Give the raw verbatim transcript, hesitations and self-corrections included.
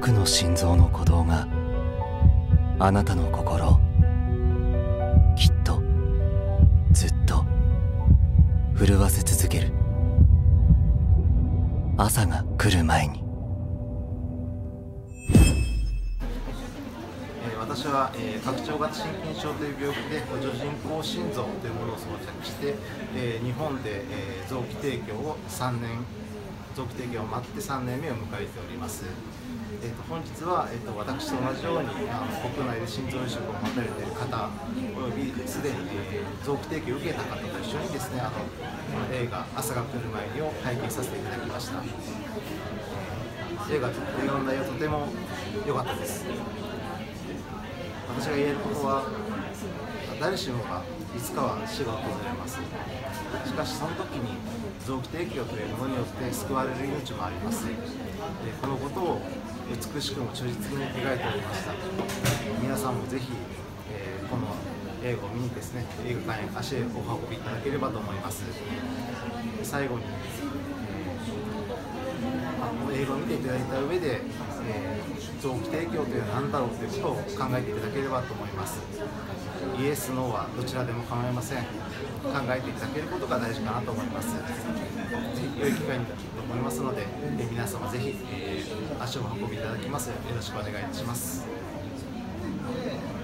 僕の心臓の鼓動があなたの心をきっとずっと震わせ続ける。朝が来る前に。 私は、えー、拡張型心筋症という病気で補助人工心臓というものを装着して、えー、日本で、えー、臓器提供をさんねん臓器提供を待ってさんねんめを迎えております。えー、と本日は、えー、と私と同じようにあの国内で心臓移植を待たれている方およびすでに、えー、臓器提供を受けた方と一緒にですねあの映画「朝が来る前に」を拝見させていただきました。映画映画の内容とても良かったです。私が言えることは、誰しもがいつかは死が訪れます。しかしその時に臓器提供というものによって救われる命もあります。でこのことを美しくも忠実に描いておりました。皆さんもぜひ、えー、この映画を見にですね映画館へ足へお運びいただければと思います。最後に、えー、この映画を見ていただいた上で、えー、臓器提供というのは何だろうということを考えていただければと思います。イエス・ノーはどちらでも構いません。考えていただけることが大事かなと思います。ぜひ良い機会になると思いますので、えー、皆様ぜひ、えー、足をお運びいただきますようよろしくお願いいたします。